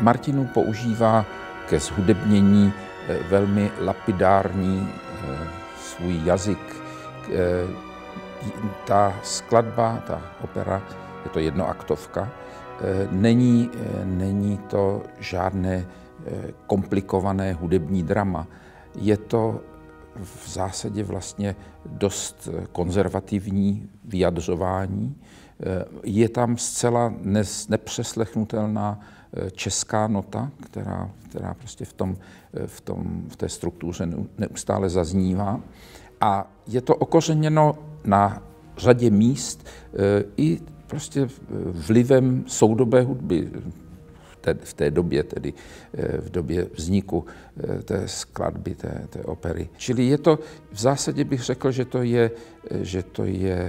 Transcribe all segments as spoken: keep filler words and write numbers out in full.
Martinů používá ke zhudebnění velmi lapidární svůj jazyk. Ta skladba, ta opera, je to jednoaktovka, není, není to žádné komplikované hudební drama. Je to v zásadě vlastně dost konzervativní vyjadřování. Je tam zcela nepřeslechnutelná česká nota, která, která prostě v, tom, v, tom, v té struktuře neustále zaznívá. A je to okořeněno na řadě míst i prostě vlivem soudobé hudby v té, v té době, tedy v době vzniku té skladby, té, té opery. Čili je to, v zásadě bych řekl, že to je, že to je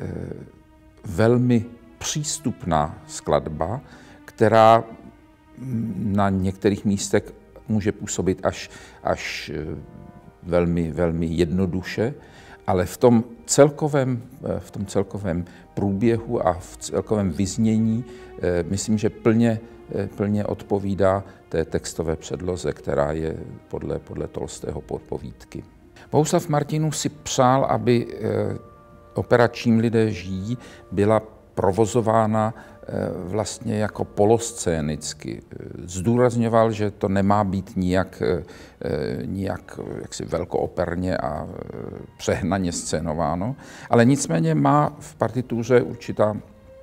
velmi přístupná skladba, která na některých místech může působit až, až velmi, velmi jednoduše, ale v tom celkovém, v tom celkovém průběhu a v celkovém vyznění myslím, že plně, plně odpovídá té textové předloze, která je podle, podle Tolstého povídky. Bohuslav Martinů si přál, aby opera Čím lidé žijí byla provozována vlastně jako poloscénicky. Zdůrazňoval, že to nemá být nijak, nijak jaksi velkooperně a přehnaně scénováno, ale nicméně má v partituře určitá,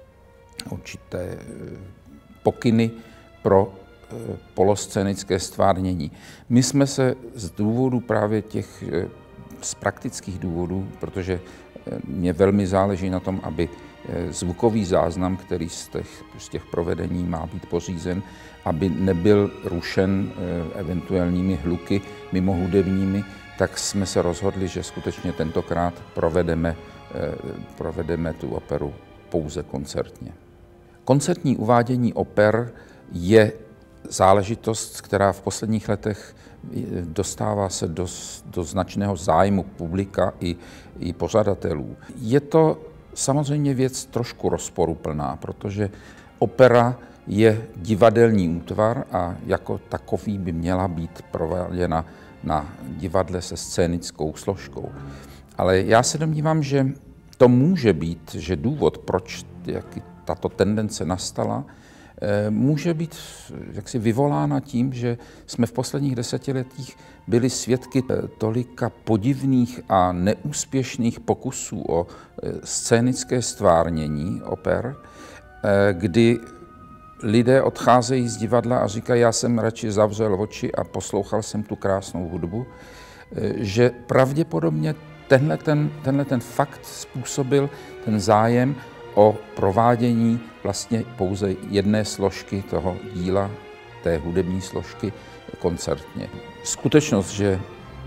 určité pokyny pro poloscénické stvárnění. My jsme se z důvodu právě těch, z praktických důvodů, protože mě velmi záleží na tom, aby zvukový záznam, který z těch, z těch provedení má být pořízen, aby nebyl rušen eventuálními hluky mimo hudebními, tak jsme se rozhodli, že skutečně tentokrát provedeme, provedeme tu operu pouze koncertně. Koncertní uvádění oper je záležitost, která v posledních letech dostává se do, do značného zájmu publika i, i pořadatelů. Je to samozřejmě věc trošku rozporuplná, protože opera je divadelní útvar a jako takový by měla být prováděna na divadle se scénickou složkou. Ale já se domnívám, že to může být, že důvod, proč jak tato tendence nastala, může být jaksi vyvolána tím, že jsme v posledních desetiletích byli svědky tolika podivných a neúspěšných pokusů o scénické stvárnění oper, kdy lidé odcházejí z divadla a říkají, já jsem radši zavřel oči a poslouchal jsem tu krásnou hudbu, že pravděpodobně tenhle ten, tenhle ten fakt způsobil ten zájem o provádění vlastně pouze jedné složky toho díla, té hudební složky koncertně. Skutečnost, že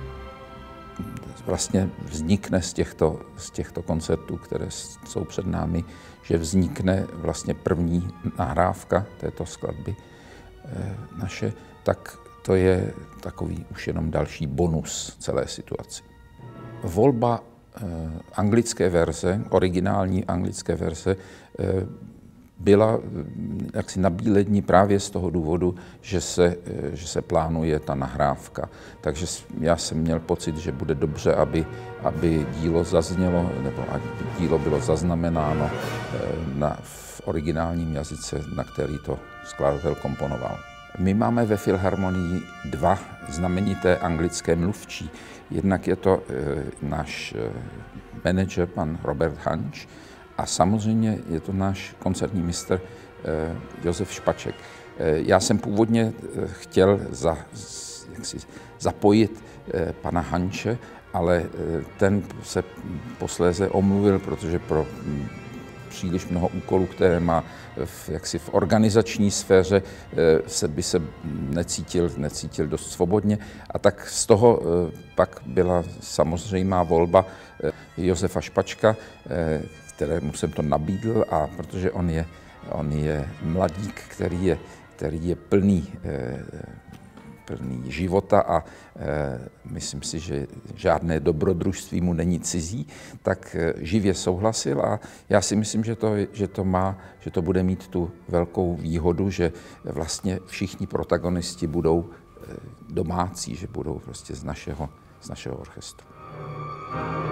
vlastně vznikne z těchto, z těchto koncertů, které jsou před námi, že vznikne vlastně první nahrávka této skladby naše, tak to je takový už jenom další bonus celé situaci. Volba anglické verze, originální anglické verze, byla jaksi nabílední právě z toho důvodu, že se, že se plánuje ta nahrávka. Takže já jsem měl pocit, že bude dobře, aby, aby dílo zaznělo, nebo aby dílo bylo zaznamenáno na, v originálním jazyce, na který to skladatel komponoval. My máme ve Filharmonii dva znamenité anglické mluvčí. Jednak je to e, náš e, manažer, pan Robert Hanč, a samozřejmě je to náš koncertní mistr e, Josef Špaček. E, já jsem původně e, chtěl za, z, jaksi, zapojit e, pana Hanče, ale e, ten se posléze omluvil, protože pro m, příliš mnoho úkolů, které má v, jaksi v organizační sféře, se by se necítil, necítil dost svobodně. A tak z toho pak byla samozřejmá volba Josefa Špačka, kterému jsem to nabídl, a protože on je, on je mladík, který je, který je plný plný života a e, myslím si, že žádné dobrodružství mu není cizí, tak e, živě souhlasil a já si myslím, že to, že to má, že to bude mít tu velkou výhodu, že vlastně všichni protagonisti budou e, domácí, že budou prostě z našeho, z našeho orchestru.